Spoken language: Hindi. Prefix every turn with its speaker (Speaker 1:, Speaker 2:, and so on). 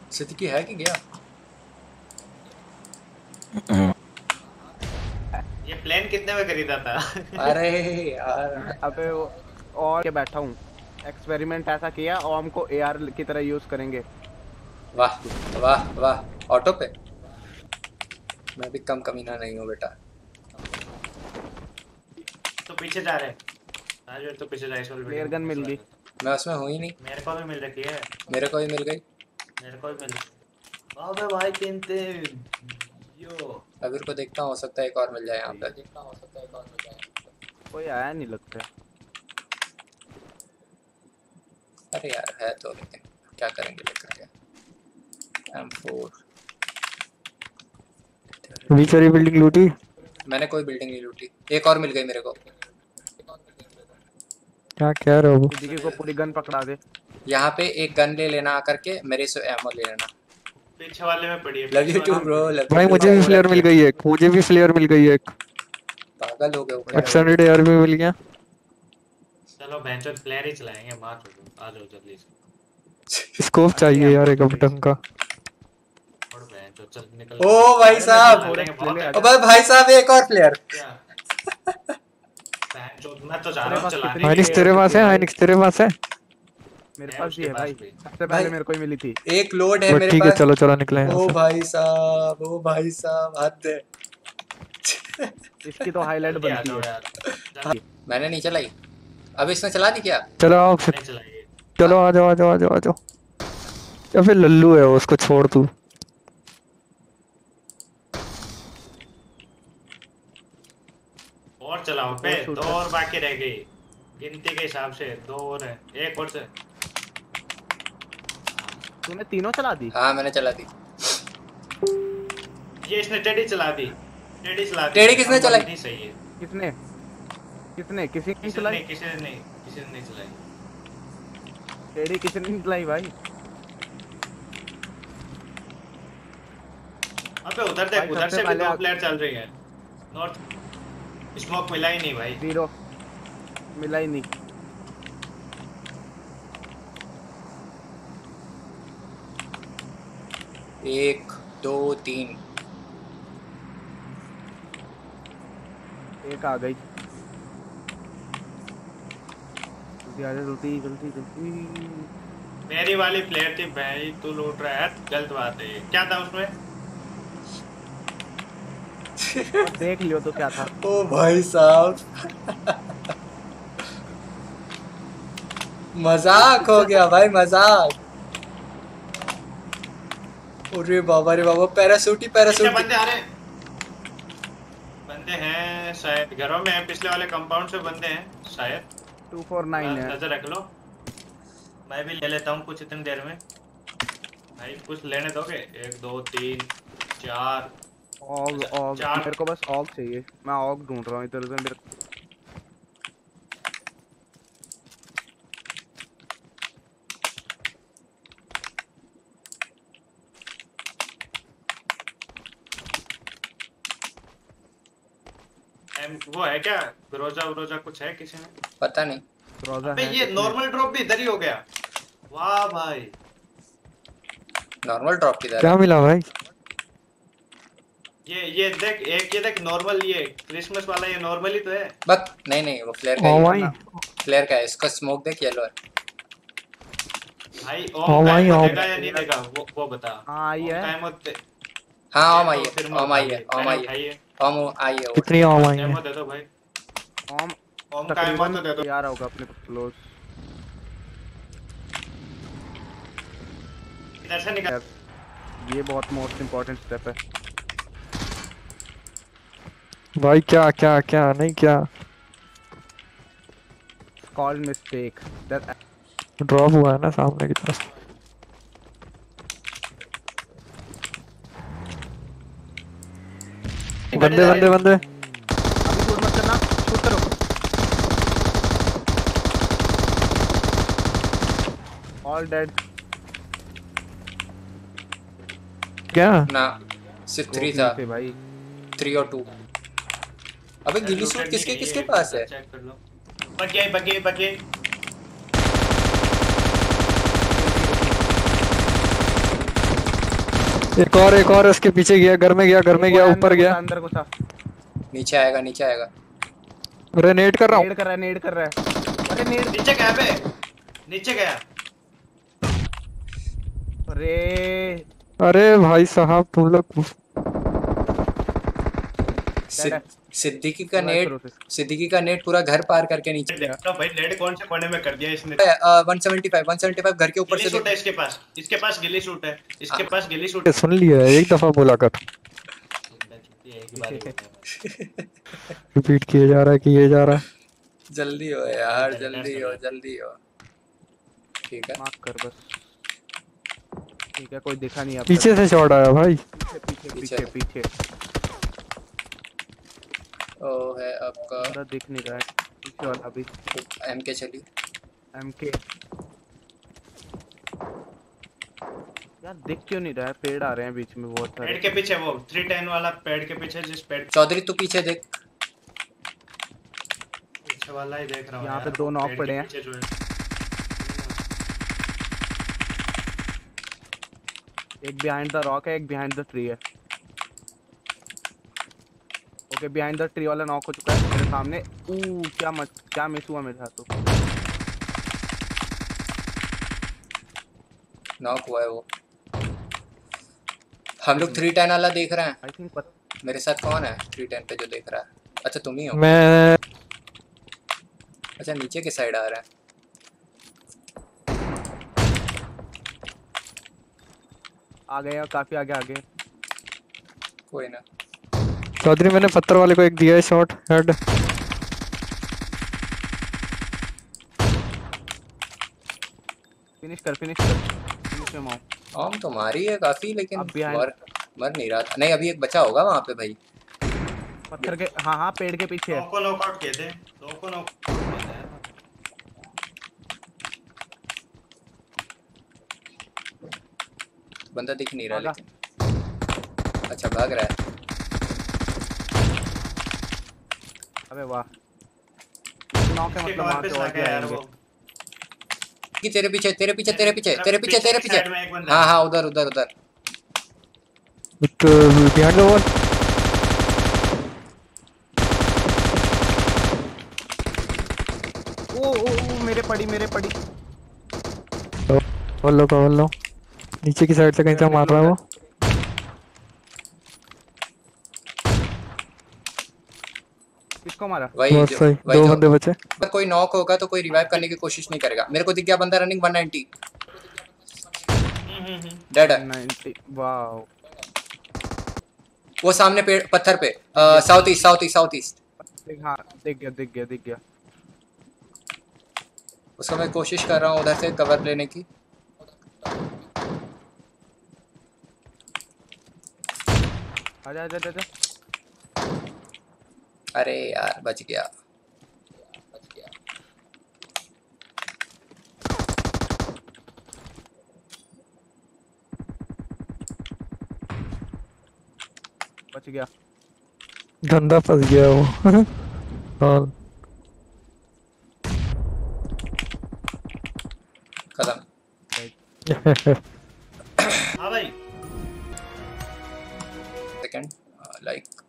Speaker 1: सिद्दीकी है कि गया?
Speaker 2: ये प्लान कितने में खरीदा था?
Speaker 1: अरे यार
Speaker 3: अबे और के बैठा हूँ, एक्सपेरिमेंट ऐसा किया ओम को एआर की तरह यूज करेंगे।
Speaker 1: वाह वाह वाह, ऑटो पे। मैं भी कम कमीना नहीं हूँ बेटा।
Speaker 2: तो पीछे जा रहे राजवीर, तो पीछे जा। इस वाले
Speaker 3: फ्लेयर गन मिल गई।
Speaker 1: मैं उसमें हूँ ही नहीं।
Speaker 2: मेरे को भी मिल रखी है।
Speaker 1: मेरे को ही मिल गई।
Speaker 2: मेरे को भी मिल। अबे भाई किनते यो।
Speaker 1: अबीर को देखता हूँ, हो सकता है एक और मिल जाए यहाँ पे।
Speaker 3: कोई आया नहीं लगता।
Speaker 1: अरे यार है तो, लेकिन क्या करेंगे लेकर के। M4
Speaker 4: अभी सारी बिल्डिंग लूटी।
Speaker 1: मैंने कोई बिल्डिंग नहीं लूटी, एक और मिल गई मेरे को।
Speaker 4: क्या कह रहे हो?
Speaker 3: सिद्दीकी को पूरी गन पकड़ा दे।
Speaker 1: यहाँ पे एक गन ले लेना आकर के, मेरे से एमो ले लेना।
Speaker 2: पीछे वाले में पड़ी है।
Speaker 1: Love you too bro.
Speaker 4: भाई मुझे भी फ्लेयर मिल गई एक, मुझे भी फ्लेयर मिल गई एक।
Speaker 1: पागल हो गए।
Speaker 4: एक्सटेंडेड एयर भी मिल गया।
Speaker 2: चलो बेंचो फ्लेयर ही चलाएंगे। मार दो, आ जाओ जल्दी से।
Speaker 4: स्कोप चाहिए यार एक अब ढंग का।
Speaker 2: और बेंचो चल निकल।
Speaker 1: ओ भाई साहब, अबे भाई साहब एक और प्लेयर।
Speaker 2: बेंचो मैं तो जा रहा हूं चलाने।
Speaker 4: हाइनिक्स तेरे पास है? हाइनिक्स तेरे पास है?
Speaker 3: मेरे पास भी है भाई, सबसे पहले मेरे को ही मिली थी।
Speaker 1: एक लोड है मेरे पास।
Speaker 4: ठीक है चलो चलो निकले यहाँ
Speaker 1: ओ
Speaker 4: से।
Speaker 1: भाई साहब, ओ भाई साहब, हद है।
Speaker 3: इसकी तो हाईलाइट बनती है।
Speaker 1: मैंने नहीं चलाई। अब इसने चला दी क्या?
Speaker 4: चलो आओ फिर। चलो आ जाओ आ जाओ आ जाओ आ जाओ। या फिर लल्लू है उसको छोड़ तू।
Speaker 2: और चलाओ पे, दो और बाकी रह गई गिनती के हिसाब से। दो और है, एक और से।
Speaker 3: तूने तीनों चला दी?
Speaker 1: हाँ मैंने चला दी।
Speaker 2: ये इसने टेडी चला दी। टेडी चला दी।
Speaker 1: टेडी किसने चलाई?
Speaker 2: नहीं सही है।
Speaker 3: किसने किसने किसी ने चलाई?
Speaker 2: किसी ने नहीं चलाई।
Speaker 3: टेडी किसी ने नहीं चलाई भाई।
Speaker 2: अबे उधर देख, उधर से भी दो प्लेयर चल रही है। नॉर्थ स्मोक मिला ही नहीं भाई।
Speaker 3: जीरो मिला ही नहीं।
Speaker 1: एक दो तीन।
Speaker 3: एक आ गई। जल्दी जल्दी जल्दी।
Speaker 2: मेरी वाली प्लेयर थी भाई, तू लूट रहा है। गलत बात है। क्या था उसमें?
Speaker 3: देख लियो तो क्या था।
Speaker 1: ओ भाई साहब मजाक हो गया भाई, मजाक। अरे बाबा रे बाबा, पैराशूट ही पैराशूट।
Speaker 2: बंदे आ रहे, बंदे हैं शायद घरों में है। पिछले वाले कंपाउंड से बंदे हैं शायद।
Speaker 3: 249 है।
Speaker 2: नजर रख लो, मैं भी ले लेता हूँ कुछ इतनी देर में। भाई कुछ लेने दोगे? 1 2 3 4
Speaker 3: ऑग ऑग मेरे को बस ऑग चाहिए। मैं ऑग ढूंढ रहा हूँ इधर उधर। मेरे
Speaker 2: वो है क्या ग्रोजा व्रोजा कुछ है किसी ने?
Speaker 1: पता नहीं।
Speaker 3: ग्रोजा
Speaker 2: है। ये नॉर्मल ड्रॉप भी इधर ही हो गया। वाह भाई,
Speaker 1: नॉर्मल ड्रॉप किधर?
Speaker 4: क्या मिला भाई?
Speaker 2: ये देख, एक ये देख नॉर्मल, ये क्रिसमस वाला, ये नॉर्मल ही तो है।
Speaker 1: बक नहीं वो फ्लेयर का है। फ्लेयर का है, इसका स्मोक देख येलो है।
Speaker 2: भाई ओम टाइम देगा या नहीं देगा वो बता।
Speaker 3: हां ये है।
Speaker 2: टाइम
Speaker 1: हाँ ओम आई है, ओम आई है, ओम आई है, ओम आई है।
Speaker 4: कितनी ओम आई है?
Speaker 2: दे दो भाई।
Speaker 3: ओम
Speaker 2: का एमो तो दे दो
Speaker 3: यार। होगा अपने क्लोज।
Speaker 2: इधर से निकल।
Speaker 3: ये बहुत मोस्ट इंपॉर्टेंट स्टेप है
Speaker 4: भाई। क्या क्या क्या नहीं क्या
Speaker 3: कॉल्ड मिस्टेक।
Speaker 4: ड्रॉप हुआ है ना सामने की तरफ। बंदे बंदे बंदे।
Speaker 3: अभी शूट मत करना, शूट करो। All dead.
Speaker 4: क्या
Speaker 1: ना सिर्फ 3 था
Speaker 3: भाई।
Speaker 1: 3 और 2। अबे गिली सूट किसके किसके पास है?
Speaker 2: चेक कर लो। बगे
Speaker 4: एक और उसके पीछे गया, घर में गया, घर में गया, ऊपर गया।
Speaker 3: अंदर घुसा।
Speaker 1: नीचे आएगा, नीचे आएगा।
Speaker 4: अरे नेट कर रहा हूँ।
Speaker 3: नेड कर रहा है, नेड कर रहा है। अरे नेड
Speaker 2: नीचे गया बे, नीचे गया।
Speaker 3: अरे
Speaker 4: अरे भाई साहब तुम लोग।
Speaker 1: सिद्दीकी का नेट पूरा घर पार करके नीचे गया।
Speaker 2: तो भाई नेड कौन से कोने में कर दिया इसने?
Speaker 1: 175 घर के ऊपर
Speaker 2: गिली
Speaker 1: से।
Speaker 2: सूट है इसके पास गिली सूट है, इसके पास गिली सूट है।
Speaker 4: सुन लिया एक दफा बोला कर। रिपीट किए जा रहा है।
Speaker 1: जल्दी हो यार, जल्दी हो। ठीक है,
Speaker 3: माफ कर बस। ठीक है, कोई दिखा नहीं।
Speaker 4: पीछे से शॉट आया भाई।
Speaker 3: पीछे
Speaker 1: ओ है आपका।
Speaker 3: अंदर दिख नहीं रहा है पीछे वाला भी।
Speaker 1: एमके चली।
Speaker 3: एमके यार दिख क्यों नहीं रहा है? पेड़ आ रहे हैं बीच में बहुत सारे।
Speaker 2: पेड़ के पीछे वो 310 वाला पेड़ के पीछे, जिस पेड़
Speaker 1: चौधरी तू पीछे देख।
Speaker 2: पीछे वाला ही देख रहा हूं।
Speaker 3: यहाँ पे 2 नॉक पड़े हैं। एक बिहाइंड द रॉक है, एक बिहाइंड द ट्री है। ओके, बिहाइंड द ट्री वाला नॉक हो चुका है मेरे सामने। क्या मिस हुआ मेरे साथ? तो
Speaker 1: नॉक हुआ है वो। हम लोग 310 वाला देख रहे हैं।
Speaker 3: आई थिंक
Speaker 1: मेरे साथ कौन है 310 पे जो देख रहा है? अच्छा तुम ही हो।
Speaker 4: मैं
Speaker 1: अच्छा नीचे के साइड आ रहा है।
Speaker 3: आ गए, काफी आगे आ गए।
Speaker 1: कोई ना।
Speaker 4: चौधरी मैंने पत्थर वाले को एक दिया है शॉट हेड।
Speaker 3: फिनिश में मार।
Speaker 1: आम तो मारी है काफी, लेकिन
Speaker 3: अब behind-
Speaker 1: मर नहीं रहा था। नहीं अभी एक बचा होगा वहाँ पे भाई।
Speaker 3: पत्थर के हाँ पेड़ के पीछे है।
Speaker 2: दो को नॉकआउट किए थे, दो को नॉकआउट किए थे।
Speaker 1: बंदा दिख नहीं रहा लेकिन। अच्छा भाग रहा है।
Speaker 3: अबे वाह, नॉक है मतलब वहाँ पे और क्या
Speaker 2: यार वो।
Speaker 3: आएंगे।
Speaker 1: कि तेरे पीछे। हाँ हाँ उधर।
Speaker 4: Behind the wall.
Speaker 3: ओ मेरे पड़ी।
Speaker 4: कवर लो। नीचे की साइड से कहीं से मार रहा है वो।
Speaker 3: किसको मारा?
Speaker 1: वही
Speaker 4: दो बंदे बचे।
Speaker 1: अगर कोई नॉक होगा तो कोई रिवाइव करने की कोशिश नहीं करेगा। मेरे को दिख गया बंदा रनिंग 190। डेड है
Speaker 3: 90। वाओ,
Speaker 1: वो सामने पेड़ पत्थर पे। South east.
Speaker 3: हाँ दिख गया।
Speaker 1: उसको मैं कोशिश कर रहा हूँ उधर से कवर लेने की।
Speaker 3: आजा।
Speaker 1: अरे यार बच गया।
Speaker 4: धंधा फंस गया वो। हाँ
Speaker 1: खत्म।
Speaker 2: हाँ भाई
Speaker 1: सेकंड लाइक